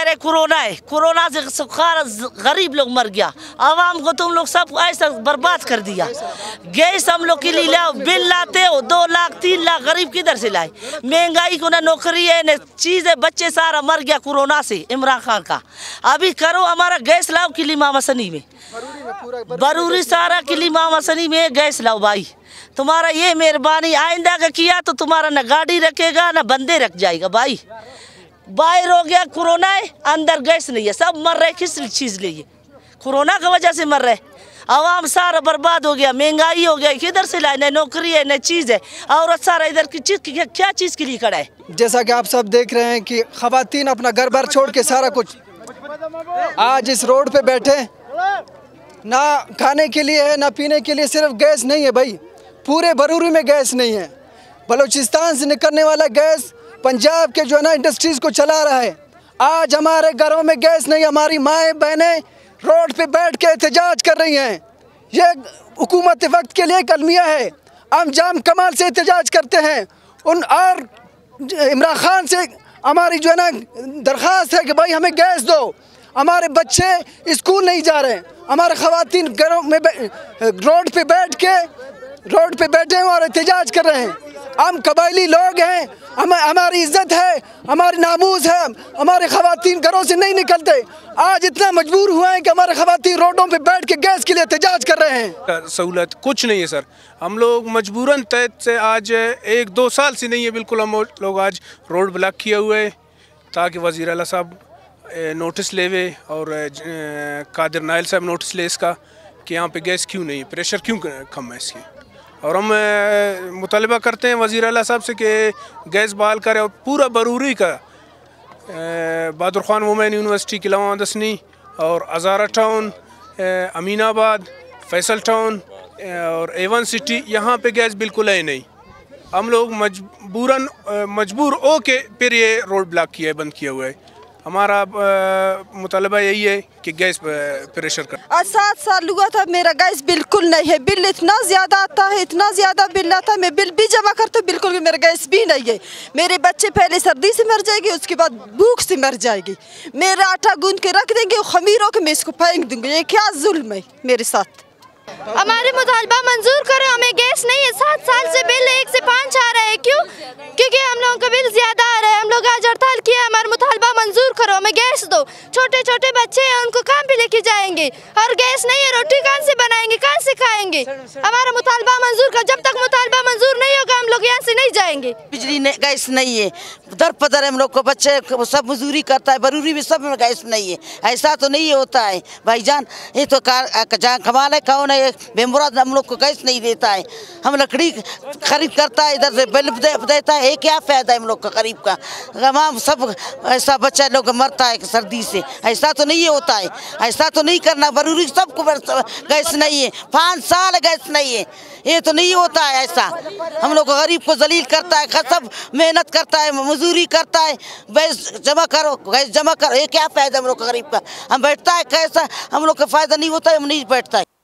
रहे कोरोना है, कोरोना से गरीब लोग मर गया, आवाम को तुम लोग सब ऐसा बर्बाद कर दिया। गैस हम लोग के लिए लाओ, बिल लाते हो 2 लाख 3 लाख, गरीब किधर से लाए? महंगाई को ना नौकरी है न चीज़ है, बच्चे सारा मर गया कोरोना से। इमरान खान का अभी करो, हमारा गैस लाओ किलीमा मसनी में, बरूरी सारा किलीमा मसनी में गैस लाओ भाई। तुम्हारा ये मेहरबानी, आइंदा का किया तो तुम्हारा ना गाड़ी रखेगा ना बंदे रख जाएगा भाई। बाहर हो गया कोरोना है, अंदर गैस नहीं है, सब मर रहे। किस चीज़ लिए? कोरोना की वजह से मर रहे। आवाम सारा बर्बाद हो गया, महंगाई हो गया, किधर से लाए? न नौकरी है न चीज़ है, औरत सारा इधर की चीज़ क्या चीज़ के लिए खड़ा है? जैसा कि आप सब देख रहे हैं कि खवातीन अपना घर बार छोड़ के सारा कुछ आज इस रोड पे बैठे, ना खाने के लिए है ना पीने के लिए। सिर्फ गैस नहीं है भाई, पूरे बरूरी में गैस नहीं है। बलूचिस्तान से निकलने वाला गैस पंजाब के जो है ना इंडस्ट्रीज़ को चला रहा है। आज हमारे घरों में गैस नहीं, हमारी माएँ बहनें रोड पे बैठ के एहतजाज कर रही हैं। ये हुकूमत वक्त के लिए एक अलमिया है। हम जाम कमाल से एहतजाज करते हैं और इमरान खान से हमारी जो है ना दरख्वास्त है कि भाई हमें गैस दो। हमारे बच्चे स्कूल नहीं जा रहे हैं, हमारे खवातीन घरों में रोड पे बैठे हैं और एहतजाज कर रहे हैं। हम कबायली लोग हैं, हमारी इज्जत है, हमारी नामूस है, हमारे खवातीन घरों से नहीं निकलते। आज इतना मजबूर हुए हैं कि हमारे खवातीन रोडों पे बैठ के गैस के लिए एहतजाज कर रहे हैं। सहूलत कुछ नहीं है सर, हम लोग मजबूरन तहत से आज 1-2 साल से नहीं है, बिल्कुल हम लोग आज रोड ब्लॉक किए हुए हैं ताकि वज़ीर आला साहब नोटिस लेवे और कादिर नायल साहब नोटिस ले इसका कि यहाँ पे गैस क्यों नहीं है, प्रेशर क्यों कम है इसकी। और हम मुतालबा करते हैं वज़ीर आला साहब से कि गैस बहाल करें और पूरा बरूरी का बहादुर ख़ान वुमेन यूनिवर्सिटी की लवां दसनी और हज़ारा टाउन, अमीनाबाद, फैसल टाउन और A1 सिटी, यहाँ पे गैस बिल्कुल है नहीं। हम लोग मजबूर हो के फिर ये रोड ब्लॉक किया है, बंद किया हुआ है। हमारा मुतालबा यही है कि गैस प्रेशर कर। आज 7 साल हुआ था, मेरा गैस बिल्कुल नहीं है। बिल इतना ज़्यादा आता है, इतना ज़्यादा बिल आता है, मैं बिल भी जमा करती हूँ, बिल्कुल भी मेरा गैस भी नहीं है। मेरे बच्चे पहले सर्दी से मर जाएगी, उसके बाद भूख से मर जाएगी। मेरा आटा गूंद के रख देंगे, खमीरों के मैं इसको फेंक दूँगी। ये क्या जुल्म है मेरे साथ? हमारे मुतालबा मंजूर करो, हमें गैस नहीं है। 7 साल से बिल 1 से 5 आ रहा है। क्यों? क्योंकि हम लोगों का बिल ज़्यादा आ रहा है। हम लोग आज हड़ताल किया, हमारा मुतालबा मंजूर करो, हमें गैस दो। छोटे छोटे बच्चे हैं, उनको काम पे लेके जाएंगे और गैस नहीं है, रोटी कहाँ से बनाएंगे, कहाँ से खाएंगे? हमारा मुतालबा मंजूर करो, जब तक मुतालबा मंजूर नहीं होगा हम लोग यहाँ से नहीं जाएंगे। बिजली गैस नहीं है, दर पदर हम लोग को बच्चे सब मजदूरी करता है, बरूरी में सब में गैस नहीं है। ऐसा तो नहीं होता है भाईजान, ये तो जहाँ कमाल है कौन है? बेमुराद हम लोग को गैस नहीं देता है। हम लकड़ी खरीद करता है, इधर से बिल देता है, ये क्या फ़ायदा है हम लोग का गरीब का? तमाम सब ऐसा बच्चा लोग मरता है सर्दी से। ऐसा तो नहीं होता है, ऐसा तो नहीं करना। बरूरी सबको गैस नहीं है, 5 साल गैस नहीं है, ये तो नहीं होता है ऐसा। हम लोग गरीब को जलील करता है, सब मेहनत करता है, मजदूरी करता है, गैस जमा करो, गैस जमा करो, ये क्या फ़ायदा हम लोग का गरीब का? हम बैठता है कैसा? हम लोग का फ़ायदा नहीं होता है, हम नहीं बैठता है।